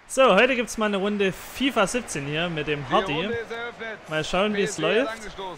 So, heute gibt es mal eine Runde FIFA 17 hier mit dem Hardy. Mal schauen, wie es läuft.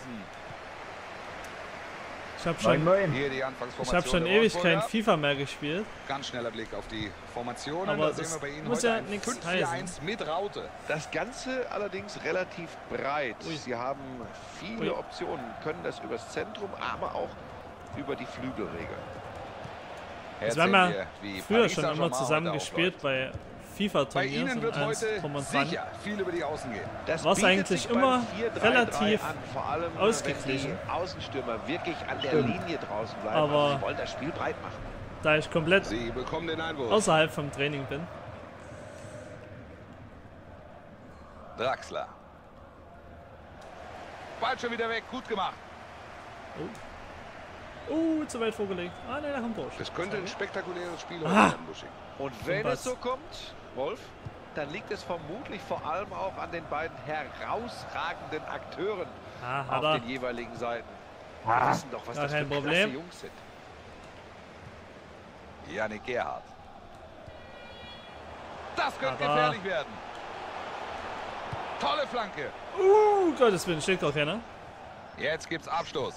Ich habe schon ewig kein FIFA mehr gespielt. Ganz schneller Blick auf die Formationen. Aber da sehen wir bei Ihnen muss heute ja ein nichts 5-4-1 mit Raute. Das Ganze allerdings relativ breit. Sie haben viele Optionen, können das übers Zentrum, aber auch über die Flügel regeln. Also wir haben ja früher schon immer zusammen gespielt bei Bei FIFA-Turnieren Ihnen wird und eins heute drum und dran. sicher viel über die Außen gehen. Das War's bietet eigentlich sich immer beim 4-3-3 relativ an, vor allem ausgeglichen. wenn die Außenstürmer wirklich an der Linie draußen bleiben. Aber Also sie wollen das Spiel breit machen. Da ich komplett Sie bekommen den Einwurf. außerhalb vom Training bin. Draxler. Ball schon wieder weg, gut gemacht. Zu weit vorgelegt. Ah, ne, da kommt durch. Das könnte ein spektakuläres Spiel heute Ah. werden, Busching. Und wenn Pass. es so kommt, Wolf, dann liegt es vermutlich vor allem auch an den beiden herausragenden Akteuren Hat auf er. den jeweiligen Seiten. Wir wissen doch, was Gar das für kein klasse Problem. Jungs sind. Yannick Gerhardt. Das könnte Aber- gefährlich werden. Tolle Flanke. Gottes Willen, steht gar keiner. Jetzt gibt's Abstoß.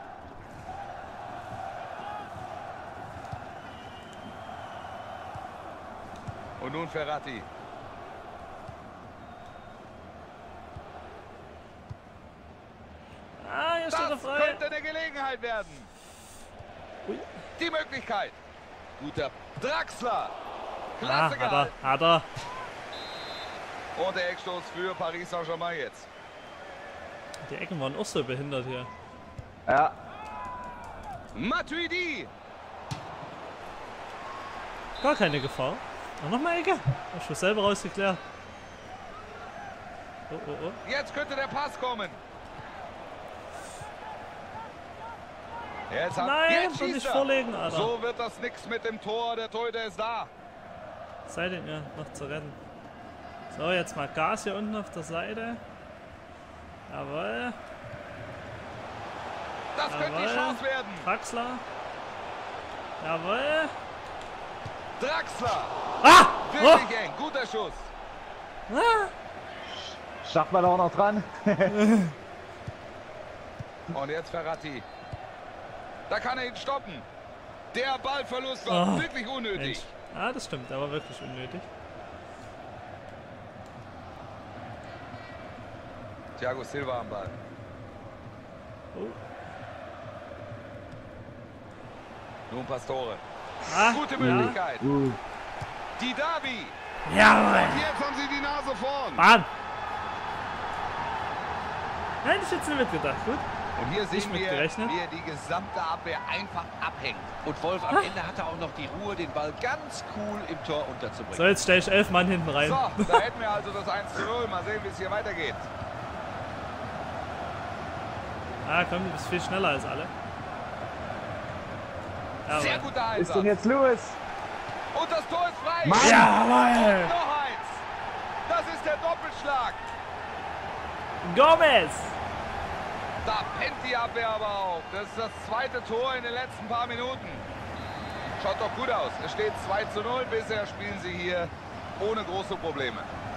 Und nun Ferrati. Ah, hier steht er Das frei. könnte eine Gelegenheit werden. Ui. Die Möglichkeit. Guter Draxler. Klasse gehalten. Hat er. Und der Eckstoß für Paris Saint-Germain jetzt. Die Ecken waren auch so behindert hier. Ja, Matuidi. Gar keine Gefahr. Und nochmal Ecke. Hab schon selber rausgeklärt. Oh. Jetzt könnte der Pass kommen. Jetzt Nein, jetzt doch schießt nicht er. vorlegen, Alter. So wird das nix mit dem Tor. Der Torhüter ist da. Sei denn ja noch zu retten. So, jetzt mal Gas hier unten auf der Seite. Jawohl. Das könnte die Jawohl. Chance werden. Draxler. Jawohl. Draxler. Ah! Wirklich eng. Guter Schuss. schafft man auch noch dran. Und jetzt Ferrati. Da kann er ihn stoppen. Der Ballverlust war wirklich unnötig. Mensch. Ah, das stimmt, aber wirklich unnötig. Thiago Silva am Ball. Oh. Nun Pastore. Ah, Gute Möglichkeit. Die Davi. Jawohl. Jetzt haben sie die Nase vorn. Mann. Hätte ich jetzt nicht mitgedacht. Gut. Und hier Nicht sehen wir, mitgerechnet. wie er die gesamte Abwehr einfach abhängt. Und Wolf, am Ende hat er auch noch die Ruhe, den Ball ganz cool im Tor unterzubringen. So, jetzt stelle ich 11 Mann hinten rein. So, da hätten wir also das 1:0. Mal sehen, wie es hier weitergeht. Ah, komm, du bist viel schneller als alle. Sehr Jawohl. guter Ist denn Einsatz. jetzt Louis? Und das Tor ist frei. Jawohl. Noch eins. Das ist der Doppelschlag. Gomez. Da pennt die Abwehr aber auch. Das ist das zweite Tor in den letzten paar Minuten. Schaut doch gut aus. Es steht 2:0. Bisher spielen sie hier ohne große Probleme.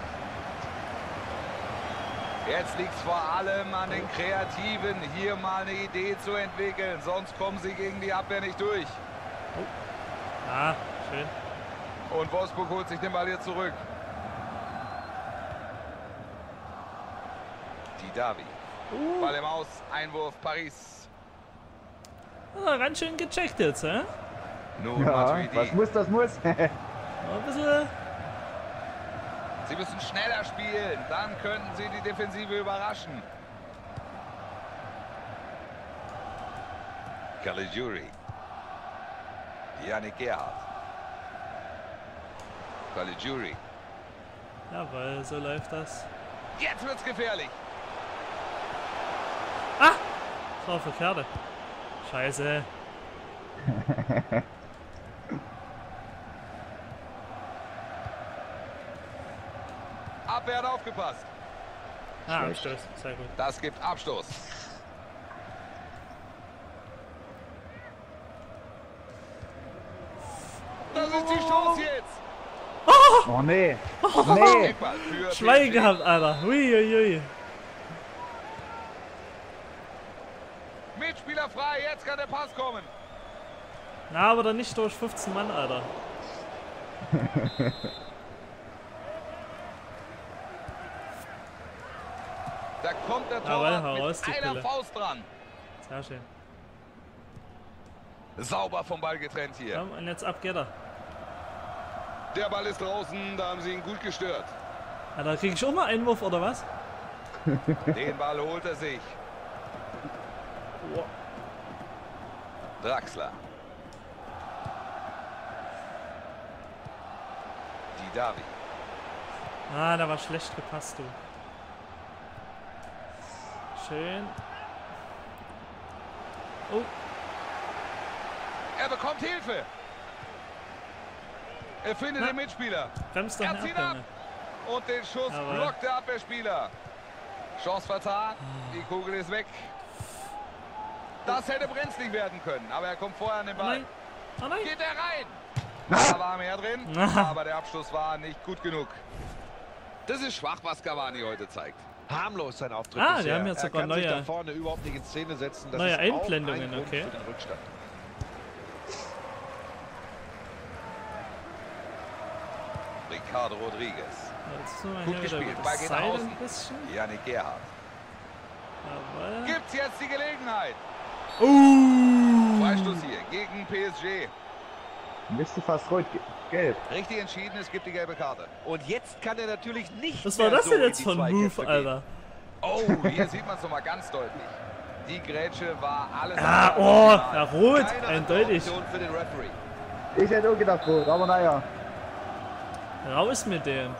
Jetzt liegt es vor allem an den Kreativen, hier mal eine Idee zu entwickeln. Sonst kommen sie gegen die Abwehr nicht durch. Ah, schön. Und Wolfsburg holt sich den Ball hier zurück. Die Davi. Ball im Aus. Einwurf Paris. Ah, ganz schön gecheckt jetzt, hä? Nun Ja, Matuidi. was muss, das muss. Noch ein bisschen. Sie müssen schneller spielen, dann könnten sie die Defensive überraschen. Caligiuri. Yannick Gerhardt. Caligiuri. Jawohl, so läuft das. Jetzt wird's gefährlich. Ah! Das war verkehrt. Scheiße. Abwehr hat aufgepasst. Ah, Abstoß. Sehr gut. Das gibt Abstoß. Das ist die Chance jetzt. Oh nee. Nee. Nee. Schwein gehabt, Alter. Huiuiui. Mitspieler frei, jetzt kann der Pass kommen. Na, aber dann nicht durch 15 Mann, Alter. Da kommt der Jawohl, Torwart heraus, die mit einer Pille. Faust dran. Sehr schön. Sauber vom Ball getrennt hier. Komm, und jetzt ab geht er. Der Ball ist draußen, da haben sie ihn gut gestört. Alter, krieg ich auch mal Einwurf oder was? Den Ball holt er sich. Draxler. Didavi. Ah, da war schlecht gepasst, du. Schön. Oh, Er bekommt Hilfe. Er findet Na. den Mitspieler. bremst doch Er nicht zieht ab, ab. Junge. Und den Schuss Jawohl. blockt der Abwehrspieler. Chance vertan. Die Kugel ist weg. Das hätte brenzlig werden können, aber er kommt vorher an den Oh Ball. nein. Oh nein. Geht er rein? Da war mehr drin, aber der Abschluss war nicht gut genug. Das ist schwach, was Cavani heute zeigt. Harmlos sein Auftritt Ah, die bisher. haben jetzt Er sogar kann sich neue- da vorne überhaupt nicht in Szene setzen. Das neue ist auch Einblendungen, ein Grund okay. für den Rückstand. Ricardo Rodriguez. Jetzt müssen wir Gut hier gespielt. wieder Ball das geht nach Seil außen. ein bisschen. Yannick Gerhardt. Jawohl. Gibt's jetzt die Gelegenheit? Freistoß hier gegen PSG. Bist du fast rot, gelb. Richtig entschieden, es gibt die gelbe Karte. Und jetzt kann er natürlich nicht Was war mehr das so denn in jetzt die für ein Zweikämpfe Move, gehen. Alter? Oh, hier sieht man es nochmal ganz deutlich. Die Grätsche war alles Ah, andere oh, als ja, optimal. rot, Keine andere eindeutig. Option für den Referee. Ich hätte auch gedacht rot, aber naja. Raus mit dem.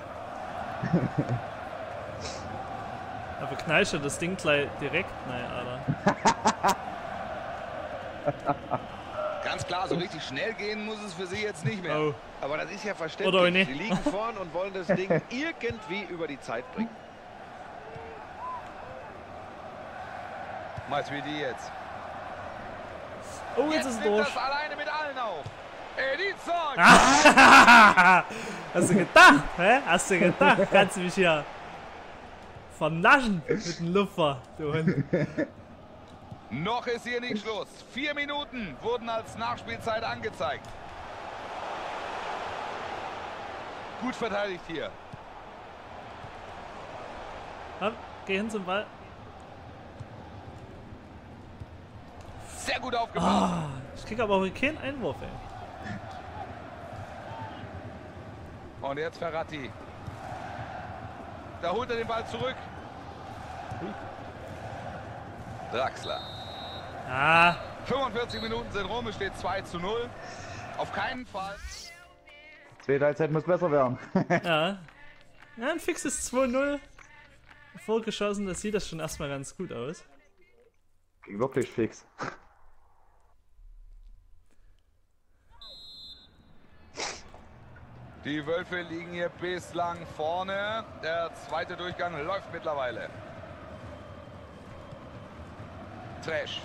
Aber knallst du das Ding gleich direkt? Nein, Alter. Ganz klar, so richtig schnell gehen muss es für sie jetzt nicht mehr. Oh. Aber das ist ja Oder verständlich. nicht. Sie liegen vorn und wollen das Ding irgendwie über die Zeit bringen. Matuidi jetzt. Oh, jetzt ist es nimmt durch. das alleine mit allen auf. Edinson! Hast du gedacht, hä? Hast du gedacht? Kannst du mich hier vernaschen mit dem Lupfer, du Hund. Noch ist hier nicht Schluss. 4 Minuten wurden als Nachspielzeit angezeigt. Gut verteidigt hier. Komm, geh hin zum Ball. Sehr gut aufgepasst. Ich krieg aber auch keinen Einwurf, ey. Und jetzt Ferrati. Da holt er den Ball zurück. Draxler. Ah, 45 Minuten sind rum, es steht 2:0. Auf keinen Fall. Zweite Halbzeit muss besser werden. ja. Ja, ein fixes 2-0. Vorgeschossen, das sieht das schon erstmal ganz gut aus. Ging wirklich fix. Die Wölfe liegen hier bislang vorne. Der zweite Durchgang läuft mittlerweile. Trash.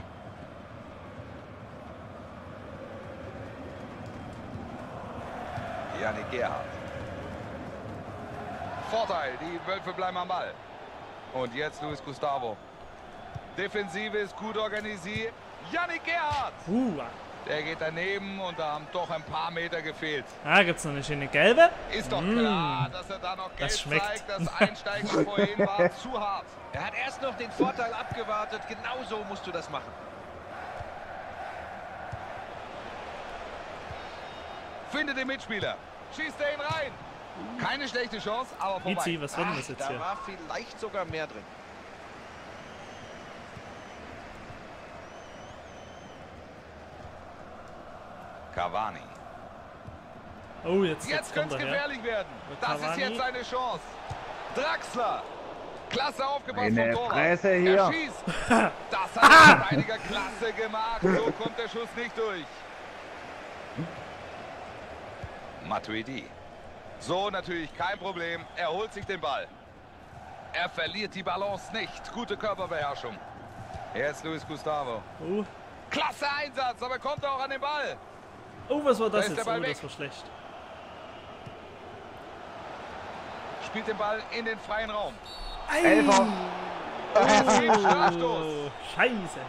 Yannick Gerhardt. Vorteil, die Wölfe bleiben am Ball. Und jetzt Luis Gustavo. Defensive ist gut organisiert. Yannick Gerhardt. Der geht daneben und da haben doch ein paar Meter gefehlt. Ah, gibt's noch eine schöne gelbe? Ist doch klar, dass er da noch gelb Das schmeckt. zeigt. Das Einsteigen vorhin war zu hart. Er hat erst noch den Vorteil abgewartet. Genau so musst du das machen. Findet den Mitspieler. Schießt er ihn rein. Keine schlechte Chance, aber vorbei. Vizi, was war denn das jetzt Da hier? war vielleicht sogar mehr drin. Cavani. Oh, jetzt Jetzt kommt könnte es er her. gefährlich werden. Das ist Cavani. jetzt seine Chance. Draxler. Klasse aufgepasst Eine vom Torwart. Fresse hier. Er schießt. Das hat der Verteidiger klasse gemacht. So kommt der Schuss nicht durch. Matuidi. So natürlich kein Problem. Er holt sich den Ball. Er verliert die Balance nicht. Gute Körperbeherrschung. Jetzt Luis Gustavo. Oh. Klasse Einsatz, aber kommt auch an den Ball. Oh, was war das ist jetzt? der Ball Oh, weg. das war schlecht. spielt den Ball in den freien Raum. Elfer. Es gibt Strafstoß. Oh, Scheiße.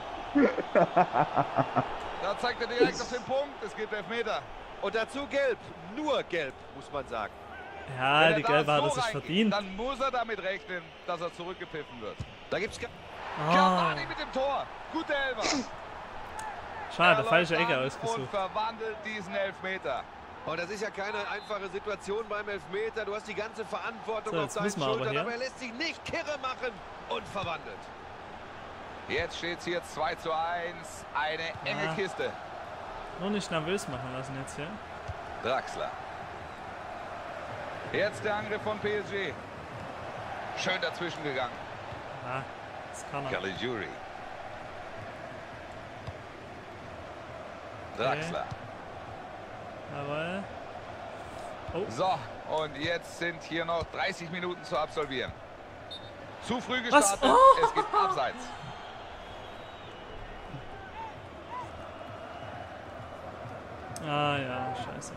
Da zeigt er direkt auf den Punkt. Es gibt Elfmeter. Und dazu gelb. Nur gelb, muss man sagen. Ja, Wenn die er da Gelbe hat so er sich reingeht, verdient. Dann muss er damit rechnen, dass er zurückgepfiffen wird. Da gibt's Ah, Cavani mit dem Tor. Gute Elfer. schade, Er falsche läuft Ecke an ausgesucht. Und verwandelt diesen Elfmeter. Und das ist ja keine einfache Situation beim Elfmeter. Du hast die ganze Verantwortung So, auf jetzt deinen müssen wir aber Schultern, hier. aber er lässt sich nicht kirre machen und verwandelt. Jetzt steht es hier 2:1. Eine enge Ja. Kiste. Nur nicht nervös machen lassen jetzt hier. Draxler. Jetzt der Angriff von PSG. Schön dazwischen gegangen. Ja, das kann er. Caligiuri. Draxler. Jawohl. So, und jetzt sind hier noch 30 Minuten zu absolvieren. Zu früh Was? gestartet. Oh! Es gibt Abseits. Ah ja, scheiße.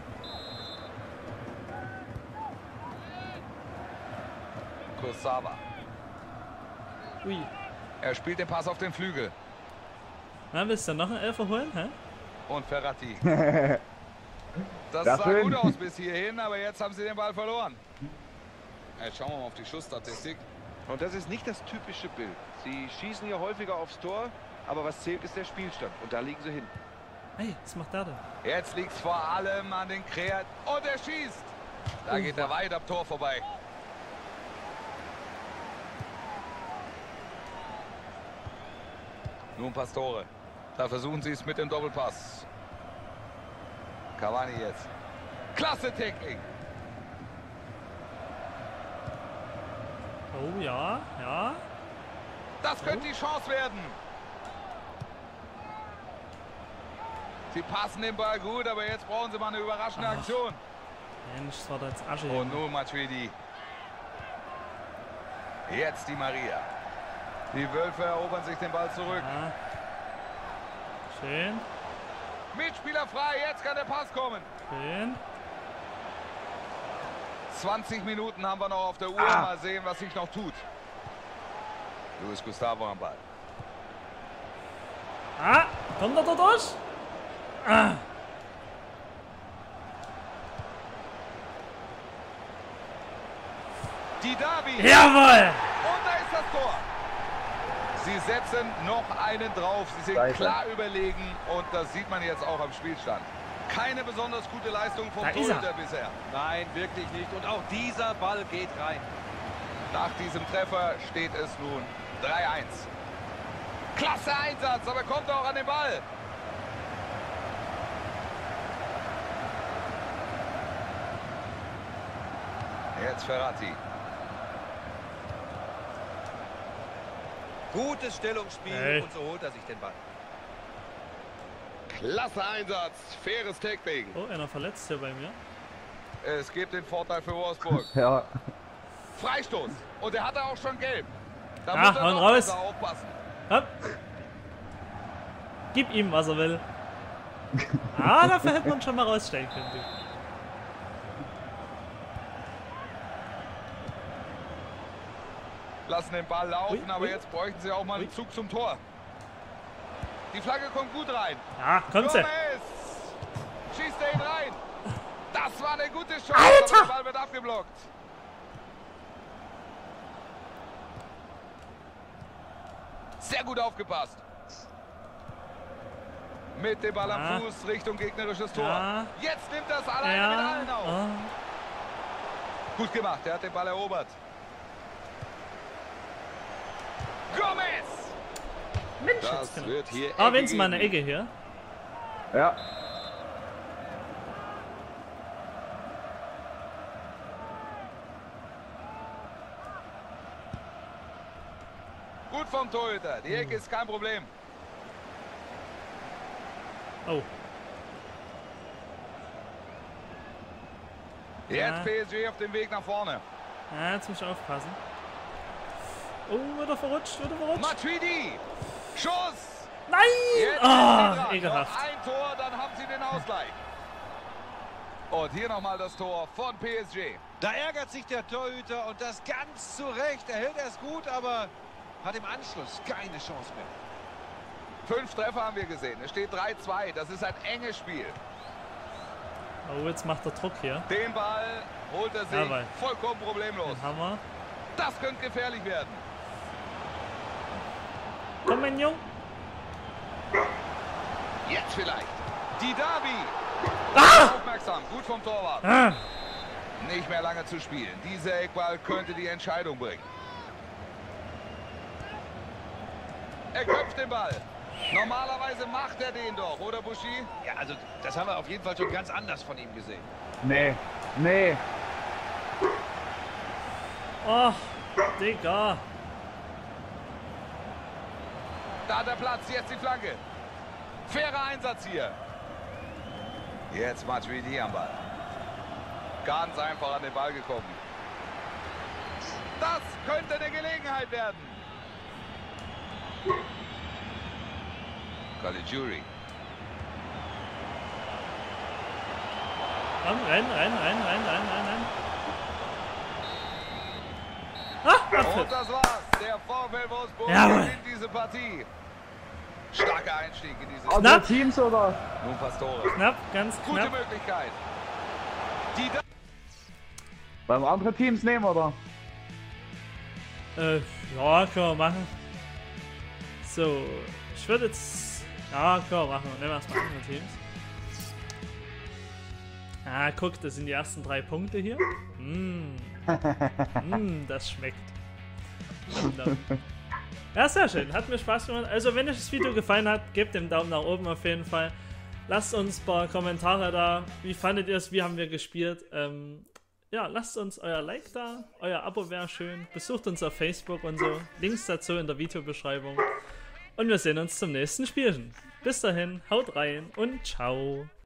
Kurzawa. Ui. Er spielt den Pass auf den Flügel. Na, willst du noch einen Elfer holen, hä? Und Ferrati. Das Ja, sah schön. gut aus bis hierhin, aber jetzt haben sie den Ball verloren. Jetzt schauen wir mal auf die Schussstatistik. Und das ist nicht das typische Bild. Sie schießen ja häufiger aufs Tor, aber was zählt, ist der Spielstand. Und da liegen sie hin. Hey, was macht der denn? Jetzt liegt es vor allem an den Kreat. Und er schießt. Da geht er weit am Tor vorbei. Nun Pastore. Da versuchen sie es mit dem Doppelpass. Cavani jetzt. Klasse Tackling. Oh ja, ja. Das könnte die Chance werden. Sie passen den Ball gut, aber jetzt brauchen sie mal eine überraschende Aktion. Mensch, das war da jetzt Asche. Und nun Matuidi. Jetzt die Maria. Die Wölfe erobern sich den Ball zurück. Ja. Schön, Mitspieler frei, jetzt kann der Pass kommen. schön. 20 Minuten haben wir noch auf der Uhr. Mal sehen, was sich noch tut. Luis Gustavo am Ball. Ah, kommt er da durch? Ah. Die Davi. Jawohl! Und da ist das Tor. Sie setzen noch einen drauf. Sie sind Scheiße. klar überlegen und das sieht man jetzt auch am Spielstand. Keine besonders gute Leistung vom Da ist er. Torhüter bisher. Nein, wirklich nicht. Und auch dieser Ball geht rein. Nach diesem Treffer steht es nun 3:1. Klasse Einsatz, aber kommt auch an den Ball. Jetzt Ferrati. Gutes Stellungsspiel Hey. und so holt er sich den Ball. Klasse Einsatz, faires Tackling. Oh, einer verletzt hier bei mir. Es gibt den Vorteil für Wolfsburg. Ja. Freistoß. Und er hatte auch schon gelb. Da Ja, muss er hauen noch raus. besser aufpassen. Hopp. Gib ihm, was er will. Ah, dafür hätte man schon mal rausstellen können. Du. Lassen den Ball laufen, Ui, aber ui. jetzt bräuchten sie auch mal einen Ui. Zug zum Tor. Die Flagge kommt gut rein. Ja, kommt sie. Gomez! Schießt er ihn rein. Das war eine gute Chance, Alter! aber der Ball wird abgeblockt. Sehr gut aufgepasst. Mit dem Ball Ja. am Fuß Richtung gegnerisches Tor. Ja. Jetzt nimmt das alleine mit allen auf. Ah. Gut gemacht, er hat den Ball erobert. Gomez! Mensch, Das jetzt genau. wird hier Ah, wenn es mal eine geben. Ecke hier. Ja. Gut vom Torhüter, die Ecke ist kein Problem. Oh, Jetzt PSG auf dem Weg nach vorne. ja, jetzt muss ich aufpassen. Oh, wird er verrutscht, wird er verrutscht. Matuidi! Schuss! Nein! Jetzt sind sie Ah, dran. ekelhaft. Noch ein Tor, dann haben sie den Ausgleich. Und hier nochmal das Tor von PSG. Da ärgert sich der Torhüter und das ganz zu Recht. Er hält es gut, aber hat im Anschluss keine Chance mehr. 5 Treffer haben wir gesehen. Es steht 3-2. Das ist ein enges Spiel. Oh, jetzt macht er Druck hier. Den Ball holt er sich Jawohl. vollkommen problemlos. Den haben wir. Das könnte gefährlich werden. Komm, mein Junge. Jetzt vielleicht. Die Davi. Aufmerksam. Gut vom Torwart. Nicht mehr lange zu spielen. Dieser Eckball könnte die Entscheidung bringen. Er köpft den Ball. Normalerweise macht er den doch, oder Buschi? Ja, also das haben wir auf jeden Fall schon ganz anders von ihm gesehen. Nee, nee. Oh, Digga. Da hat er Platz, jetzt die Flanke. Fairer Einsatz hier. Jetzt Matuidi am Ball. Ganz einfach an den Ball gekommen. Das könnte eine Gelegenheit werden. Caligiuri. Komm, renn. Ah, Und das war's. Der VfL Wolfsburg Jawohl. gewinnt diese Partie. Starker Einstieg in dieses Andere Teams oder? Nun Pastore. knapp, ganz Gute knapp. Möglichkeit. Die da Wollen wir andere Teams nehmen oder? Ja, können wir machen. So, ich würde jetzt... Ja, können wir machen. Nehmen wir erstmal andere Teams. Ah, guck, das sind die ersten 3 Punkte hier. Das schmeckt. Ja, sehr schön. Hat mir Spaß gemacht. Also, wenn euch das Video gefallen hat, gebt den Daumen nach oben auf jeden Fall. Lasst uns ein paar Kommentare da. Wie fandet ihr es? Wie haben wir gespielt? Ja, lasst uns euer Like da. Euer Abo wäre schön. Besucht uns auf Facebook und so. Links dazu in der Videobeschreibung. Und wir sehen uns zum nächsten Spielchen. Bis dahin, haut rein und ciao.